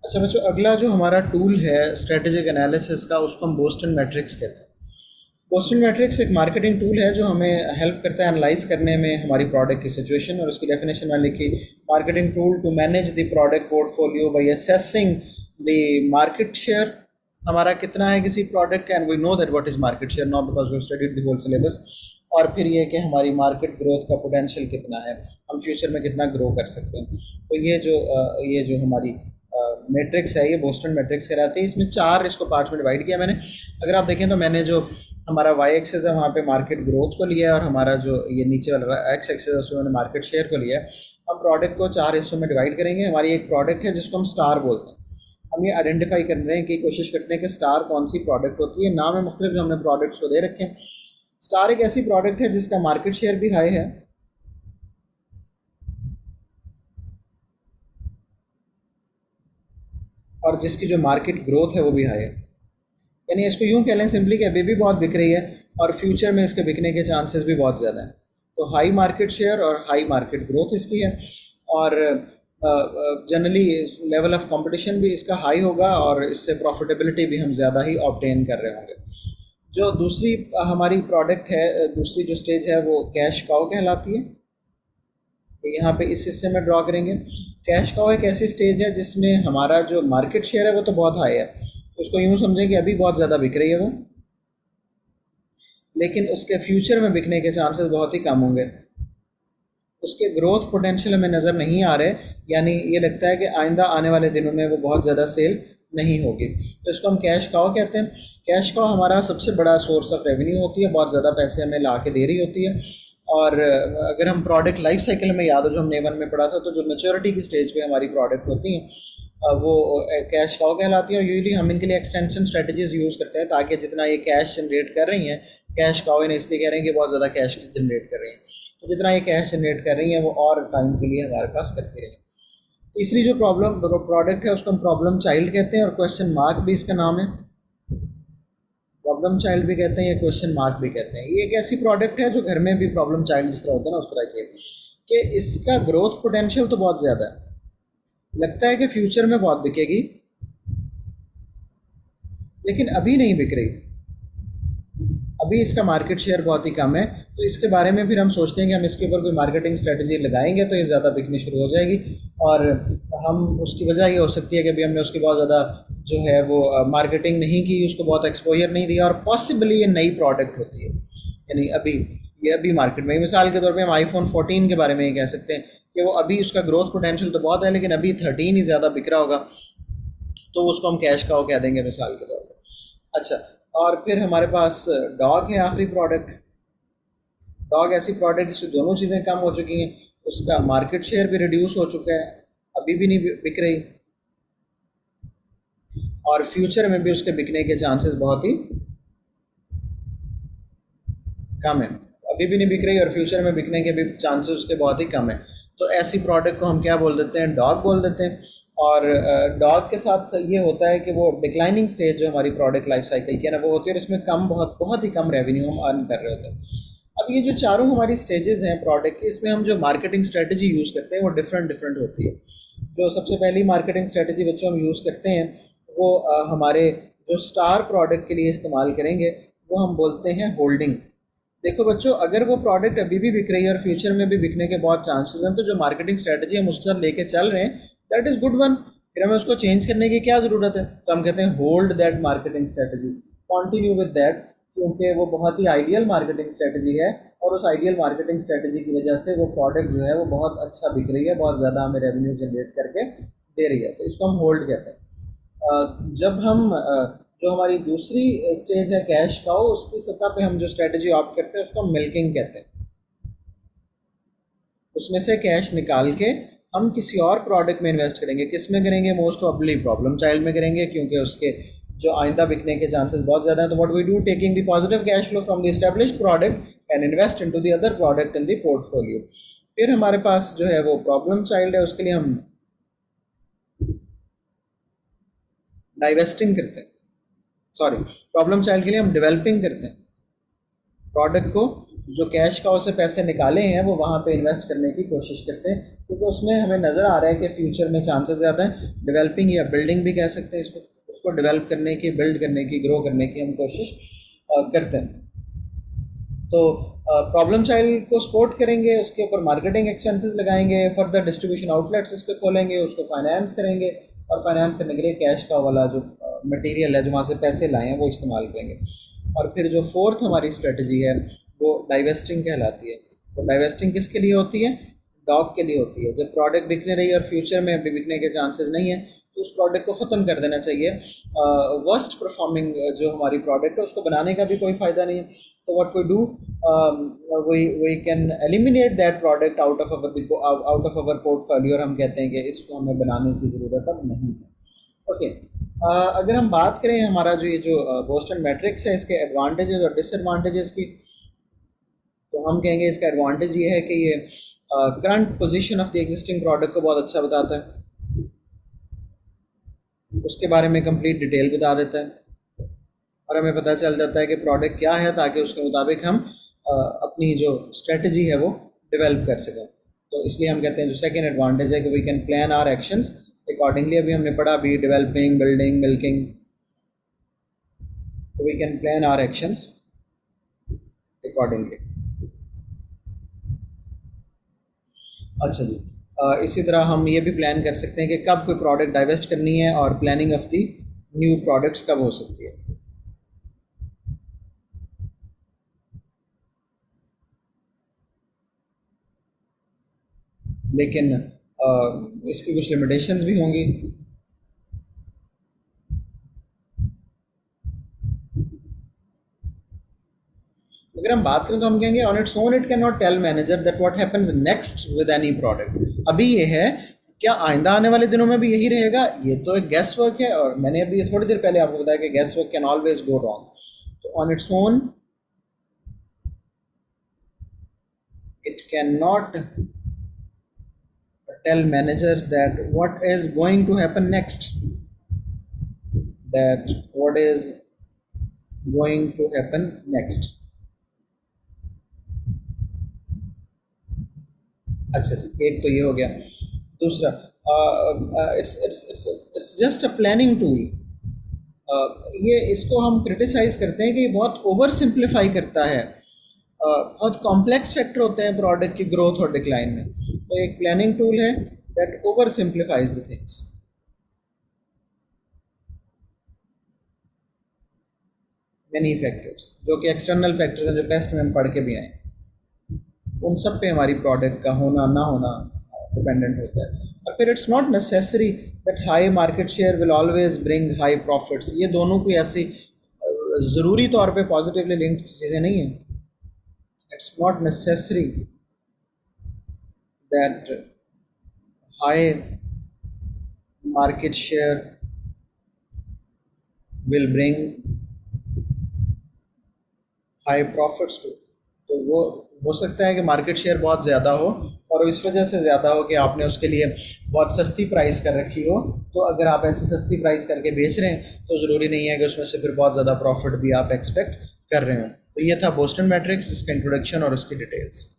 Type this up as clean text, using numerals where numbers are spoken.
अच्छा बच्चों, अगला जो हमारा टूल है स्ट्रेटेजिक एनालिसिस का, उसको हम बोस्टन मैट्रिक्स कहते हैं। बोस्टन मैट्रिक्स एक मार्केटिंग टूल है जो हमें हेल्प करता है एनालाइज करने में हमारी प्रोडक्ट की सिचुएशन, और उसकी डेफिनेशन मैंने लिखी, marketing tool to manage the product portfolio by assessing the market share. हमारा कितना है किसी प्रोडक्ट का, and we know that what is market share now because we have studied the whole syllabus. और फिर ये कि हमारी मार्केट ग्रोथ का पोटेंशियल कितना है, हम फ्यूचर में कितना ग्रो कर सकते हैं। तो ये जो हमारी मैट्रिक्स है, ये बोस्टन मैट्रिक्स कहलाती है। इसमें 4 इसको पार्ट में डिवाइड किया मैंने। अगर आप देखें तो मैंने जो हमारा वाई एक्सेस है वहाँ पे मार्केट ग्रोथ को लिया है, और हमारा जो ये नीचे वाला एक्स एक्सेस है उसमें मैंने मार्केट शेयर को लिया है। हम प्रोडक्ट को 4 हिस्सों में डिवाइड करेंगे। हमारी एक प्रोडक्ट है जिसको हम स्टार बोलते हैं। हम ये आइडेंटिफाई करने की कोशिश करते हैं कि स्टार कौन सी प्रोडक्ट होती है। नाम है मुख्तलिफ जो हमने प्रोडक्ट्स को दे रखे हैं। स्टार एक ऐसी प्रोडक्ट है जिसका मार्केट शेयर भी हाई है, और जिसकी जो मार्केट ग्रोथ है वो भी हाई है। यानी इसको यूँ कह लें सिंपली कि अभी भी बहुत बिक रही है और फ्यूचर में इसके बिकने के चांसेस भी बहुत ज़्यादा हैं। तो हाई मार्केट शेयर और हाई मार्केट ग्रोथ इसकी है, और जनरली लेवल ऑफ कंपटीशन भी इसका हाई होगा, और इससे प्रॉफिटेबिलिटी भी हम ज़्यादा ही ऑब्टेन कर रहे होंगे। जो दूसरी हमारी प्रोडक्ट है, दूसरी जो स्टेज है वो कैश काउ कहलाती है। यहाँ पे इस हिस्से में ड्रॉ करेंगे। कैश काउ एक ऐसी स्टेज है जिसमें हमारा जो मार्केट शेयर है वो तो बहुत हाई है, तो उसको यूँ समझें कि अभी बहुत ज़्यादा बिक रही है वो, लेकिन उसके फ्यूचर में बिकने के चांसेस बहुत ही कम होंगे। उसके ग्रोथ पोटेंशियल हमें नज़र नहीं आ रहे, यानी ये लगता है कि आइंदा आने वाले दिनों में वो बहुत ज़्यादा सेल नहीं होगी। तो इसको हम कैश काउ कहते हैं। कैश काउ हमारा सबसे बड़ा सोर्स ऑफ रेवेन्यू होती है, बहुत ज़्यादा पैसे हमें ला के दे रही होती है। और अगर हम प्रोडक्ट लाइफ साइकिल में याद हो जो हमने 1 में पढ़ा था, तो जो मेच्योरिटी की स्टेज पे हमारी प्रोडक्ट होती हैं वो कैश काउ कहलाती है। और यूजुअली हम इनके लिए एक्सटेंशन स्ट्रेटजीज यूज़ करते हैं ताकि जितना ये कैश जनरेट कर रही हैं, कैश काउ इन्हें इसलिए कह रहे हैं कि बहुत ज़्यादा कैश जनरेट कर रही हैं, तो जितना ये कैश जनरेट कर रही हैं वो और टाइम के लिए हमारे पास करती रहें। तीसरी जो प्रोडक्ट है उसको हम प्रॉब्लम चाइल्ड कहते हैं, और क्वेश्चन मार्क भी इसका नाम है। प्रॉब्लम चाइल्ड भी कहते हैं या क्वेश्चन मार्क भी कहते हैं। ये एक ऐसी प्रोडक्ट है जो घर में भी प्रॉब्लम चाइल्ड जिस तरह होता है ना उस तरह के, कि इसका ग्रोथ पोटेंशियल तो बहुत ज़्यादा है, लगता है कि फ्यूचर में बहुत बिकेगी, लेकिन अभी नहीं बिक रही, अभी इसका मार्केट शेयर बहुत ही कम है। तो इसके बारे में फिर हम सोचते हैं कि हम इसके ऊपर कोई मार्केटिंग स्ट्रेटजी लगाएंगे तो ये ज़्यादा बिकनी शुरू हो जाएगी, और हम उसकी वजह ये हो सकती है कि अभी हमने उसकी बहुत ज़्यादा जो है वो मार्केटिंग नहीं की, उसको बहुत एक्सपोजर नहीं दिया, और पॉसिबली ये नई प्रोडक्ट होती है, यानी अभी मार्केट में। मिसाल के तौर पर हम आईफोन 14 के बारे में ये कह सकते हैं कि वो अभी उसका ग्रोथ पोटेंशियल तो बहुत है, लेकिन अभी 13 ही ज़्यादा बिक रहा होगा, तो उसको हम कैश काउ कह देंगे मिसाल के तौर पर। अच्छा, और फिर हमारे पास डॉग है आखिरी प्रोडक्ट। डॉग ऐसी प्रोडक्ट जिसमें दोनों चीज़ें कम हो चुकी हैं, उसका मार्केट शेयर भी रिड्यूस हो चुका है, अभी भी नहीं बिक रही, और फ्यूचर में भी उसके बिकने के चांसेस बहुत ही कम है। अभी भी नहीं बिक रही और फ्यूचर में बिकने के भी चांसेस उसके बहुत ही कम है। तो ऐसी प्रोडक्ट को हम क्या बोल देते हैं, डॉग बोल देते हैं। और डॉग के साथ ये होता है कि वो डिक्लाइनिंग स्टेज जो हमारी प्रोडक्ट लाइफ साइकिल की है ना वो होती है, और इसमें बहुत ही कम रेवेन्यू हम अर्न कर रहे होते हैं। अब ये जो चारों हमारी स्टेजेस हैं प्रोडक्ट की, इसमें हम जो मार्केटिंग स्ट्रेटजी यूज़ करते हैं वो डिफरेंट होती है। जो सबसे पहली मार्केटिंग स्ट्रेटजी बच्चों हम यूज़ करते हैं वो हमारे जो स्टार प्रोडक्ट के लिए इस्तेमाल करेंगे वो हम बोलते हैं होल्डिंग। देखो बच्चों, अगर वो प्रोडक्ट अभी भी बिक रही है और फ्यूचर में भी बिकने के बहुत चांसेस हैं, तो जो मार्केटिंग स्ट्रेटजी हम उसके साथ लेके चल रहे हैं दैट इज़ गुड वन। फिर हमें उसको चेंज करने की क्या ज़रूरत है, तो हम कहते हैं hold that marketing strategy, continue with that, क्योंकि वो बहुत ही आइडियल मार्केटिंग स्ट्रेटजी है, और उस आइडियल मार्केटिंग स्ट्रेटजी की वजह से वो प्रोडक्ट जो है वो बहुत अच्छा बिक रही है, बहुत ज़्यादा हमें रेवेन्यू जनरेट करके दे रही है, तो इसको हम होल्ड कहते हैं। जब हम जो हमारी दूसरी स्टेज है कैश काउ, उसकी सतह पे हम जो स्ट्रेटजी ऑप्ट करते हैं उसको हम मिल्किंग कहते हैं। उसमें से कैश निकाल के हम किसी और प्रोडक्ट में इन्वेस्ट करेंगे। किस में करेंगे, मोस्ट प्रॉब्ली प्रॉब्लम चाइल्ड में करेंगे, क्योंकि उसके जो आइंदा बिकने के चांसेस बहुत ज़्यादा हैं। तो what we do, taking the positive cash flow from the established product and invest into the other product in the portfolio. फिर हमारे पास जो है वो प्रॉब्लम चाइल्ड है, उसके लिए हम डाइवेस्टिंग करते हैं, सॉरी प्रॉब्लम चाइल्ड के लिए हम डेवलपिंग करते हैं, प्रोडक्ट को जो कैश का उसे पैसे निकाले हैं वो वहाँ पे इन्वेस्ट करने की कोशिश करते हैं, क्योंकि उसमें हमें नज़र आ रहा है कि फ्यूचर में चांसेस ज़्यादा हैं। डेवलपिंग या बिल्डिंग भी कह सकते हैं इसको, उसको डेवलप करने की, बिल्ड करने की, ग्रो करने की हम कोशिश करते हैं। तो प्रॉब्लम चाइल्ड को सपोर्ट करेंगे, उसके ऊपर मार्केटिंग एक्सपेंसेस लगाएंगे, फर्दर डिस्ट्रीब्यूशन आउटलेट्स उसके खोलेंगे, उसको फाइनेंस करेंगे, और फाइनेंस करने के लिए कैश का वाला जो मटेरियल है, जो वहाँ से पैसे लाए हैं, वो इस्तेमाल करेंगे। और फिर जो फोर्थ हमारी स्ट्रेटजी है वो डाइवेस्टिंग कहलाती है। तो डाइवेस्टिंग किसके लिए होती है? डॉग के लिए होती है। जब प्रोडक्ट बिकने रही और फ्यूचर में भी बिकने के चांसेस नहीं है, तो उस प्रोडक्ट को ख़त्म कर देना चाहिए। वर्स्ट परफॉर्मिंग जो हमारी प्रोडक्ट है उसको बनाने का भी कोई फ़ायदा नहीं है। तो what we do, we can eliminate that product out of our portfolio, और हम कहते हैं कि इसको हमें बनाने की ज़रूरत अब नहीं है। ओके, अगर हम बात करें हमारा जो ये जो बोस्टन मैट्रिक्स है, इसके एडवांटेजेस और डिसएडवांटेजेस की, तो हम कहेंगे इसका एडवांटेज ये है कि ये current position of the existing product को बहुत अच्छा बताता है, उसके बारे में कंप्लीट डिटेल बता देता है, और हमें पता चल जाता है कि प्रोडक्ट क्या है, ताकि उसके मुताबिक हम अपनी जो स्ट्रेटजी है वो डेवलप कर सकें। तो इसलिए हम कहते हैं जो सेकेंड एडवांटेज है कि we can plan our actions accordingly. अभी हमने पढ़ा भी डेवलपिंग, बिल्डिंग, मिल्किंग, तो we can plan our actions accordingly. अच्छा जी, इसी तरह हम ये भी प्लान कर सकते हैं कि कब कोई प्रोडक्ट डाइवेस्ट करनी है, और planning of the new products कब हो सकती है। लेकिन इसकी कुछ लिमिटेशंस भी होंगी। अगर हम बात करें तो हम कहेंगे on its own it can not tell manager that what happens next with any product. अभी ये है, क्या आइंदा आने वाले दिनों में भी यही रहेगा? ये तो एक गैस वर्क है, और मैंने अभी थोड़ी देर पहले आपको बताया कि guesswork can always go wrong. तो on its own it can not tell managers that what is going to happen next, that what is going to happen next। अच्छा जी, एक तो ये हो गया। दूसरा, it's just a planning tool. ये इसको हम क्रिटिसाइज करते हैं कि ये बहुत ओवर सिंप्लीफाई करता है, बहुत कॉम्प्लेक्स फैक्टर होते हैं प्रोडक्ट की ग्रोथ और डिक्लाइन में। तो एक प्लानिंग टूल है that oversimplifies the things. Many factors, जो कि एक्सटर्नल फैक्टर्स हैं, जो टेस्ट में हम पढ़ के भी आए, उन सब पे हमारी प्रोडक्ट का होना ना होना डिपेंडेंट होता है। और फिर it's not necessary that high market share will always bring high profits. ये दोनों कोई ऐसी ज़रूरी तौर पे पॉजिटिवली लिंक्ड चीज़ें नहीं हैं। It's not necessary that high market share will bring high profits too। तो वो हो सकता है कि मार्केट शेयर बहुत ज़्यादा हो, और इस वजह से ज़्यादा हो कि आपने उसके लिए बहुत सस्ती प्राइस कर रखी हो। तो अगर आप ऐसे सस्ती प्राइस करके बेच रहे हैं तो ज़रूरी नहीं है कि उसमें से फिर बहुत ज़्यादा प्रॉफिट भी आप एक्सपेक्ट कर रहे हो। तो ये था बोस्टन मैट्रिक्स, इसका इंट्रोडक्शन और उसकी डिटेल्स।